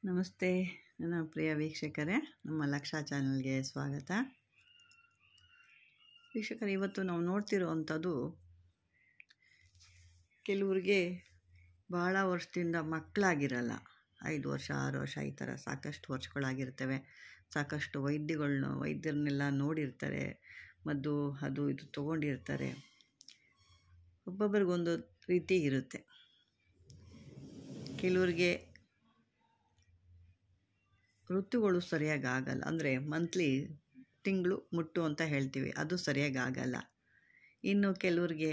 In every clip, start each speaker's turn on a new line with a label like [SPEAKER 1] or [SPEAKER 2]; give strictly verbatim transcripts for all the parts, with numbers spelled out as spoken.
[SPEAKER 1] ನಮಸ್ತೆ ನನ್ನ ಪ್ರಿಯ ವೀಕ್ಷಕರೇ, ನಮ್ಮ ಲಕ್ಷ ಚಾನಲ್ಗೆ ಸ್ವಾಗತ. ವೀಕ್ಷಕರೇ, ಇವತ್ತು ನಾವು ನೋಡ್ತಿರೋವಂಥದ್ದು ಕೆಲವರಿಗೆ ಭಾಳ ವರ್ಷದಿಂದ ಮಕ್ಕಳಾಗಿರಲ್ಲ. ಐದು ವರ್ಷ ಆರು ವರ್ಷ ಈ ಥರ ಸಾಕಷ್ಟು ವರ್ಷಗಳಾಗಿರ್ತವೆ. ಸಾಕಷ್ಟು ವೈದ್ಯಗಳನ್ನ ವೈದ್ಯರನ್ನೆಲ್ಲ ನೋಡಿರ್ತಾರೆ, ಮದ್ದು ಅದು ಇದು ತೊಗೊಂಡಿರ್ತಾರೆ. ಒಬ್ಬೊಬ್ಬರಿಗೊಂದು ರೀತಿ ಇರುತ್ತೆ. ಕೆಲವರಿಗೆ ಋತುಗಳು ಸರಿಯಾಗಿ ಆಗಲ್ಲ, ಅಂದರೆ ಮಂತ್ಲಿ ತಿಂಗಳು ಮುಟ್ಟು ಅಂತ ಹೇಳ್ತೀವಿ, ಅದು ಸರಿಯಾಗಿ ಆಗಲ್ಲ. ಇನ್ನು ಕೆಲವ್ರಿಗೆ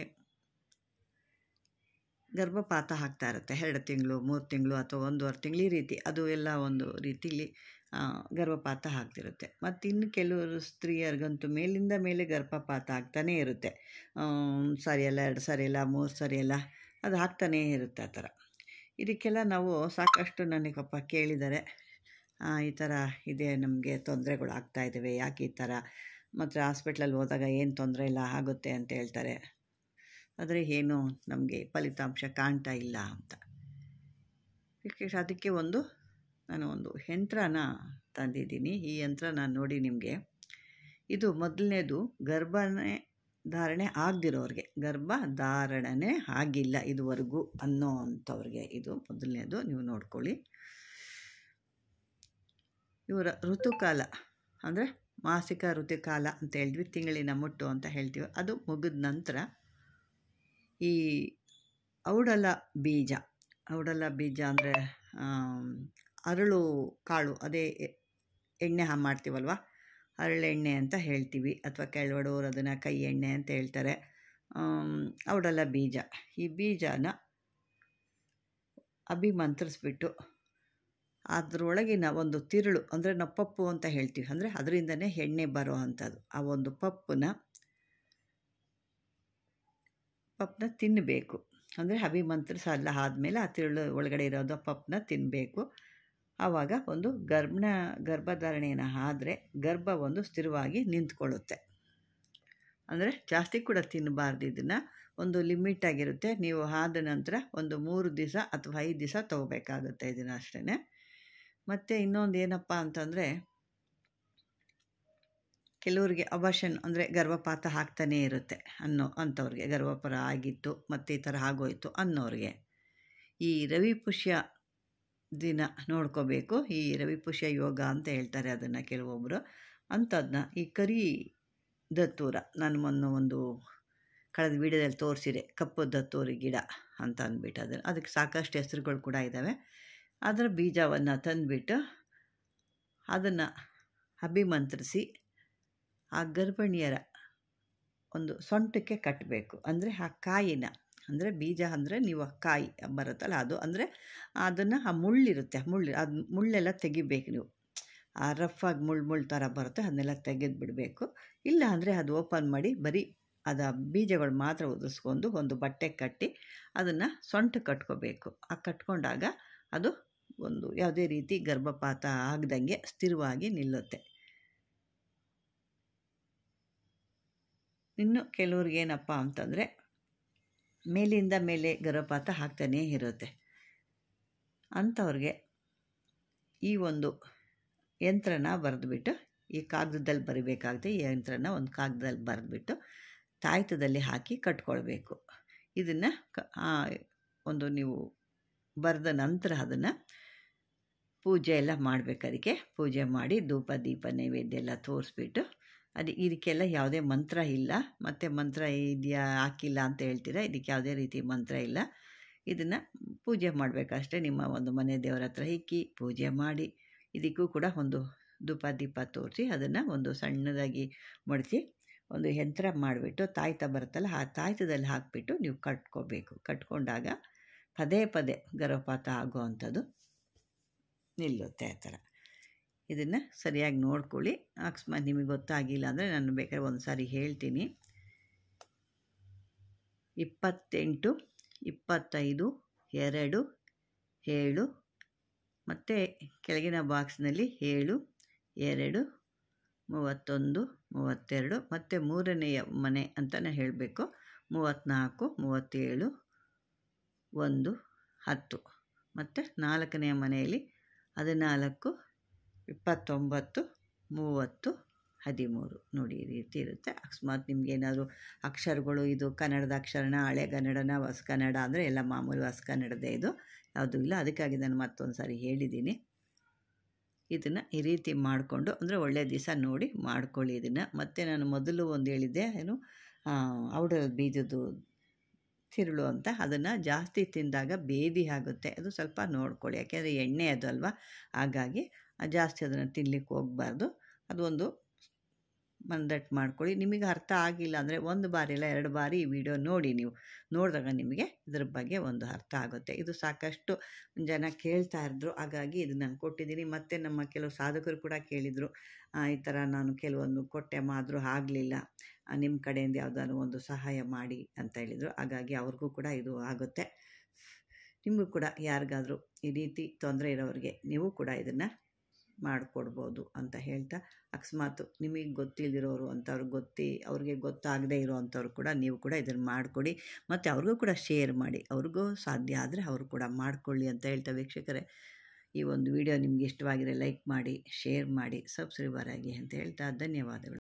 [SPEAKER 1] ಗರ್ಭಪಾತ ಆಗ್ತಾ ಇರುತ್ತೆ, ಎರಡು ತಿಂಗಳು ಮೂರು ತಿಂಗಳು ಅಥವಾ ಒಂದೂವರೆ ತಿಂಗಳು ಈ ರೀತಿ, ಅದು ಎಲ್ಲ ಒಂದು ರೀತಿಲಿ ಗರ್ಭಪಾತ ಆಗ್ತಿರುತ್ತೆ. ಮತ್ತು ಇನ್ನು ಕೆಲವರು ಸ್ತ್ರೀಯರಿಗಂತೂ ಮೇಲಿಂದ ಮೇಲೆ ಗರ್ಭಪಾತ ಆಗ್ತಾನೇ ಇರುತ್ತೆ. ಸರಿ ಅಲ್ಲ, ಎರಡು ಸರಿ ಇಲ್ಲ, ಮೂರು ಸರಿ ಇಲ್ಲ, ಅದು ಆಗ್ತಾನೇ ಇರುತ್ತೆ. ಆ ಥರ ಇದಕ್ಕೆಲ್ಲ ನಾವು ಸಾಕಷ್ಟು ನನಗಪ್ಪ ಕೇಳಿದ್ದಾರೆ, ಈ ಥರ ಇದೆ, ನಮಗೆ ತೊಂದರೆಗಳು ಆಗ್ತಾಯಿದ್ದಾವೆ, ಯಾಕೆ ಈ ಥರ, ಮತ್ತು ಹಾಸ್ಪಿಟ್ಲಲ್ಲಿ ಹೋದಾಗ ಏನು ತೊಂದರೆ ಇಲ್ಲ ಆಗುತ್ತೆ ಅಂತ ಹೇಳ್ತಾರೆ, ಆದರೆ ಏನು ನಮಗೆ ಫಲಿತಾಂಶ ಕಾಣ್ತಾ ಇಲ್ಲ ಅಂತ. ಅದಕ್ಕೆ ಒಂದು ನಾನು ಒಂದು ಯಂತ್ರನ ತಂದಿದ್ದೀನಿ. ಈ ಯಂತ್ರ ನಾನು ನೋಡಿ ನಿಮಗೆ, ಇದು ಮೊದಲನೇದು ಗರ್ಭನೇ ಧಾರಣೆ ಆಗದಿರೋರಿಗೆ, ಗರ್ಭ ಧಾರಣೆ ಆಗಿಲ್ಲ ಇದುವರೆಗೂ ಅನ್ನೋ ಅಂಥವ್ರಿಗೆ ಇದು ಮೊದಲನೇದು. ನೀವು ನೋಡ್ಕೊಳ್ಳಿ. ಇವರ ಋತುಕಾಲ ಅಂದರೆ ಮಾಸಿಕ ಋತುಕಾಲ ಅಂತ ಹೇಳಿದ್ವಿ, ತಿಂಗಳಿನ ಮುಟ್ಟು ಅಂತ ಹೇಳ್ತೀವಿ, ಅದು ಮುಗಿದ ನಂತರ ಈ ಔಡಲ ಬೀಜ, ಔಡಲ ಬೀಜ ಅಂದರೆ ಅರಳು ಕಾಳು, ಅದೇ ಎಣ್ಣೆ ಹಾ ಮಾಡ್ತೀವಲ್ವ, ಹರಳೆಣ್ಣೆ ಅಂತ ಹೇಳ್ತೀವಿ, ಅಥವಾ ಕೆಳವಡೋರು ಅದನ್ನು ಕೈ ಎಣ್ಣೆ ಅಂತ ಹೇಳ್ತಾರೆ. ಔಡಲ ಬೀಜ, ಈ ಬೀಜನ ಅಭಿಮಂತ್ರಿಸ್ಬಿಟ್ಟು ಅದರೊಳಗಿನ ಒಂದು ತಿರುಳು, ಅಂದರೆ ನಾವು ಪಪ್ಪು ಅಂತ ಹೇಳ್ತೀವಿ, ಅಂದರೆ ಅದರಿಂದನೇ ಎಣ್ಣೆ ಬರೋ ಅಂಥದ್ದು. ಆ ಒಂದು ಪಪ್ಪನ್ನ ಪಪ್ಪನ್ನ ತಿನ್ನಬೇಕು. ಅಂದರೆ ಅಭಿಮಂತ್ರಿಸಲ್ಲ ಆದಮೇಲೆ ಆ ತಿರುಳು ಒಳಗಡೆ ಇರೋದು ಪಪ್ಪನ್ನ ತಿನ್ನಬೇಕು. ಆವಾಗ ಒಂದು ಗರ್ಭನ ಗರ್ಭಧಾರಣೆಯನ್ನು ಆದರೆ ಗರ್ಭ ಒಂದು ಸ್ಥಿರವಾಗಿ ನಿಂತ್ಕೊಳ್ಳುತ್ತೆ. ಅಂದರೆ ಜಾಸ್ತಿ ಕೂಡ ತಿನ್ನಬಾರ್ದು, ಇದನ್ನು ಒಂದು ಲಿಮಿಟಾಗಿರುತ್ತೆ. ನೀವು ಆದ ನಂತರ ಒಂದು ಮೂರು ದಿವಸ ಅಥವಾ ಐದು ದಿವಸ ತೊಗೋಬೇಕಾಗುತ್ತೆ ಇದನ್ನು ಅಷ್ಟೇ. ಮತ್ತು ಇನ್ನೊಂದು ಏನಪ್ಪ ಅಂತಂದರೆ, ಕೆಲವರಿಗೆ ಅಬಾರ್ಷನ್ ಅಂದರೆ ಗರ್ಭಪಾತ ಆಗ್ತಾನೇ ಇರುತ್ತೆ ಅನ್ನೋ ಅಂಥವ್ರಿಗೆ, ಗರ್ಭಪಾತ ಆಗಿತ್ತು ಮತ್ತು ಈ ಥರ ಆಗೋಯ್ತು ಅನ್ನೋರಿಗೆ ಈ ರವಿಪುಷ್ಯ ದಿನ ನೋಡ್ಕೋಬೇಕು. ಈ ರವಿಪುಷ್ಯ ಯೋಗ ಅಂತ ಹೇಳ್ತಾರೆ ಅದನ್ನು ಕೆಲವೊಬ್ಬರು. ಅಂಥದನ್ನ ಈ ಕರಿ ದತ್ತೂರ, ನಾನು ಮೊನ್ನೆ ಒಂದು ಕಳೆದ ವೀಡಿಯೋದಲ್ಲಿ ತೋರಿಸಿದೆ, ಕಪ್ಪು ದತ್ತೂರಿ ಗಿಡ ಅಂತ ಅಂದ್ಬಿಟ್ಟು, ಅದನ್ನು ಅದಕ್ಕೆ ಸಾಕಷ್ಟು ಹೆಸರುಗಳು ಕೂಡ ಇದ್ದಾವೆ. ಅದರ ಬೀಜವನ್ನು ತಂದುಬಿಟ್ಟು ಅದನ್ನು ಅಭಿಮಂತ್ರಿಸಿ ಆ ಗರ್ಭಿಣಿಯರ ಒಂದು ಸೊಂಟಕ್ಕೆ ಕಟ್ಟಬೇಕು. ಅಂದರೆ ಆ ಕಾಯಿನ, ಅಂದರೆ ಬೀಜ ಅಂದರೆ ನೀವು ಆ ಕಾಯಿ ಬರುತ್ತಲ್ಲ ಅದು, ಅಂದರೆ ಅದನ್ನು ಆ ಮುಳ್ಳಿರುತ್ತೆ, ಮುಳ್ಳು ಅದು ಮುಳ್ಳೆಲ್ಲ ತೆಗಿಬೇಕು ನೀವು. ಆ ರಫಾಗಿ ಮುಳ್ಳು ಮುಳ್ಳು ಥರ ಬರುತ್ತೆ, ಅದನ್ನೆಲ್ಲ ತೆಗೆದು ಬಿಡಬೇಕು. ಇಲ್ಲ ಅಂದರೆ ಅದು ಓಪನ್ ಮಾಡಿ ಬರೀ ಅದು ಬೀಜಗಳು ಮಾತ್ರ ಉದುರಿಸ್ಕೊಂಡು ಒಂದು ಬಟ್ಟೆ ಕಟ್ಟಿ ಅದನ್ನು ಸೊಂಟ ಕಟ್ಕೋಬೇಕು. ಆ ಕಟ್ಕೊಂಡಾಗ ಅದು ಒಂದು ಯಾವುದೇ ರೀತಿ ಗರ್ಭಪಾತ ಆಗದಂಗೆ ಸ್ಥಿರವಾಗಿ ನಿಲ್ಲುತ್ತೆ. ಇನ್ನು ಕೆಲವ್ರಿಗೆ ಏನಪ್ಪ ಅಂತಂದರೆ ಮೇಲಿಂದ ಮೇಲೆ ಗರ್ಭಪಾತ ಆಗ್ತಾನೇ ಇರುತ್ತೆ. ಅಂಥವ್ರಿಗೆ ಈ ಒಂದು ಯಂತ್ರನ ಬರೆದುಬಿಟ್ಟು, ಈ ಕಾಗದದಲ್ಲಿ ಬರಿಬೇಕಾಗುತ್ತೆ, ಈ ಯಂತ್ರನ ಒಂದು ಕಾಗದದಲ್ಲಿ ಬರೆದುಬಿಟ್ಟು ತಾಯ್ತದಲ್ಲಿ ಹಾಕಿ ಕಟ್ಕೊಳ್ಬೇಕು. ಇದನ್ನು ಒಂದು ನೀವು ಬರೆದ ನಂತರ ಅದನ್ನು ಪೂಜೆ ಎಲ್ಲ ಮಾಡಬೇಕು. ಅದಕ್ಕೆ ಪೂಜೆ ಮಾಡಿ ಧೂಪ ದೀಪ ನೈವೇದ್ಯ ಎಲ್ಲ ತೋರಿಸ್ಬಿಟ್ಟು, ಅದು ಇದಕ್ಕೆಲ್ಲ ಯಾವುದೇ ಮಂತ್ರ ಇಲ್ಲ, ಮತ್ತು ಮಂತ್ರ ಇದೆಯಾ ಹಾಕಿಲ್ಲ ಅಂತ ಹೇಳ್ತೀರಾ, ಇದಕ್ಕೆ ಯಾವುದೇ ರೀತಿ ಮಂತ್ರ ಇಲ್ಲ. ಇದನ್ನು ಪೂಜೆ ಮಾಡಬೇಕಷ್ಟೇ. ನಿಮ್ಮ ಒಂದು ಮನೆ ದೇವರ ಹತ್ರ ಇಕ್ಕಿ ಪೂಜೆ ಮಾಡಿ, ಇದಕ್ಕೂ ಕೂಡ ಒಂದು ಧೂಪ ದೀಪ ತೋರಿಸಿ ಅದನ್ನು ಒಂದು ಸಣ್ಣದಾಗಿ ಮಡಿಸಿ ಒಂದು ಯಂತ್ರ ಮಾಡಿಬಿಟ್ಟು ತಾಯ್ತ ಬರುತ್ತಲ್ಲ, ಆ ತಾಯ್ತದಲ್ಲಿ ಹಾಕಿಬಿಟ್ಟು ನೀವು ಕಟ್ಕೋಬೇಕು. ಕಟ್ಕೊಂಡಾಗ ಪದೇ ಪದೇ ಗರ್ಭಪಾತ ಆಗೋ ಅಂಥದ್ದು ನಿಲ್ಲುತ್ತೆ. ಆ ಥರ ಇದನ್ನು ಸರಿಯಾಗಿ ನೋಡ್ಕೊಳ್ಳಿ. ಅಕಸ್ಮಾತ್ ನಿಮಗೆ ಗೊತ್ತಾಗಿಲ್ಲ ಅಂದರೆ ನಾನು ಬೇಕಾದ್ರೆ ಒಂದು ಸಾರಿ ಹೇಳ್ತೀನಿ. ಇಪ್ಪತ್ತೆಂಟು ಇಪ್ಪತ್ತೈದು ಎರಡು ಏಳು, ಮತ್ತು ಕೆಳಗಿನ ಬಾಕ್ಸ್ನಲ್ಲಿ ಏಳು ಎರಡು ಮೂವತ್ತೊಂದು ಮೂವತ್ತೆರಡು, ಮತ್ತು ಮೂರನೆಯ ಮನೆ ಅಂತಲೇ ಹೇಳಬೇಕು, ಮೂವತ್ತ್ನಾಲ್ಕು ಮೂವತ್ತೇಳು ಒಂದು ಹತ್ತು, ಮತ್ತು ನಾಲ್ಕನೆಯ ಮನೆಯಲ್ಲಿ ಹದಿನಾಲ್ಕು ಇಪ್ಪತ್ತೊಂಬತ್ತು ಮೂವತ್ತು ಹದಿಮೂರು ನೋಡಿ ಈ ರೀತಿ ಇರುತ್ತೆ. ಅಕಸ್ಮಾತ್ ನಿಮಗೇನಾದರೂ ಅಕ್ಷರಗಳು ಇದು ಕನ್ನಡದ ಅಕ್ಷರನ ಹಳೆಗನ್ನಡನ ಹೊಸ ಕನ್ನಡ ಅಂದರೆ ಎಲ್ಲ ಮಾಮೂಲಿ ಹೊಸ ಕನ್ನಡದೇ, ಇದು ಯಾವುದೂ ಇಲ್ಲ. ಅದಕ್ಕಾಗಿ ನಾನು ಮತ್ತೊಂದು ಸಾರಿ ಹೇಳಿದ್ದೀನಿ. ಇದನ್ನು ಈ ರೀತಿ ಮಾಡಿಕೊಂಡು ಅಂದರೆ ಒಳ್ಳೆಯ ದಿವಸ ನೋಡಿ ಮಾಡ್ಕೊಳ್ಳಿ ಇದನ್ನು. ಮತ್ತು ನಾನು ಮೊದಲು ಒಂದು ಹೇಳಿದ್ದೆ ಏನು ಔಡಲ ಬೀಜದ್ದು ತಿರುಳು ಅಂತ, ಅದನ್ನು ಜಾಸ್ತಿ ತಿಂದಾಗ ಬೇದಿ ಆಗುತ್ತೆ, ಅದು ಸ್ವಲ್ಪ ನೋಡ್ಕೊಳ್ಳಿ. ಯಾಕೆಂದರೆ ಎಣ್ಣೆ ಅದು ಅಲ್ವಾ, ಹಾಗಾಗಿ ಜಾಸ್ತಿ ಅದನ್ನು ತಿನ್ನಲಿಕ್ಕೆ ಹೋಗಬಾರ್ದು. ಅದೊಂದು ಮಂದಟ್ಟು ಮಾಡ್ಕೊಳ್ಳಿ. ನಿಮಗೆ ಅರ್ಥ ಆಗಿಲ್ಲ ಅಂದರೆ ಒಂದು ಬಾರಿ ಇಲ್ಲ ಎರಡು ಬಾರಿ ಈ ವಿಡಿಯೋ ನೋಡಿ. ನೀವು ನೋಡಿದಾಗ ನಿಮಗೆ ಇದ್ರ ಬಗ್ಗೆ ಒಂದು ಅರ್ಥ ಆಗುತ್ತೆ. ಇದು ಸಾಕಷ್ಟು ಜನ ಕೇಳ್ತಾ ಇದ್ರು, ಹಾಗಾಗಿ ಇದು ನಾನು ಕೊಟ್ಟಿದ್ದೀನಿ. ಮತ್ತು ನಮ್ಮ ಕೆಲವು ಸಾಧಕರು ಕೂಡ ಕೇಳಿದರು, ಈ ಥರ ನಾನು ಕೆಲವೊಂದು ಕೊಟ್ಟೆ ಮಾದರೂ ಆಗಲಿಲ್ಲ, ನಿಮ್ಮ ಕಡೆಯಿಂದ ಯಾವುದಾದ್ರು ಒಂದು ಸಹಾಯ ಮಾಡಿ ಅಂತ ಹೇಳಿದರು. ಹಾಗಾಗಿ ಅವ್ರಿಗೂ ಕೂಡ ಇದು ಆಗುತ್ತೆ. ನಿಮಗೂ ಕೂಡ ಯಾರಿಗಾದರೂ ಈ ರೀತಿ ತೊಂದರೆ ಇರೋರಿಗೆ ನೀವು ಕೂಡ ಇದನ್ನು ಮಾಡಿಕೊಡ್ಬೋದು ಅಂತ ಹೇಳ್ತಾ, ಅಕಸ್ಮಾತ್ ನಿಮಗೆ ಗೊತ್ತಿಲ್ಲದಿರೋರು ಅಂಥವ್ರಿಗೆ ಗೊತ್ತಿ ಅವ್ರಿಗೆ ಗೊತ್ತಾಗದೇ ಇರೋ ಅಂಥವ್ರು ಕೂಡ ನೀವು ಕೂಡ ಇದನ್ನು ಮಾಡಿಕೊಡಿ. ಮತ್ತು ಅವ್ರಿಗೂ ಕೂಡ ಶೇರ್ ಮಾಡಿ, ಅವ್ರಿಗೂ ಸಾಧ್ಯ ಆದರೆ ಅವರು ಕೂಡ ಮಾಡಿಕೊಳ್ಳಿ ಅಂತ ಹೇಳ್ತಾ, ವೀಕ್ಷಕರೇ ಈ ಒಂದು ವಿಡಿಯೋ ನಿಮ್ಗೆ ಇಷ್ಟವಾಗಿರೋ ಲೈಕ್ ಮಾಡಿ, ಶೇರ್ ಮಾಡಿ, ಸಬ್ಸ್ಕ್ರೈಬರ್ ಆಗಿ ಅಂತ ಹೇಳ್ತಾ ಧನ್ಯವಾದಗಳು.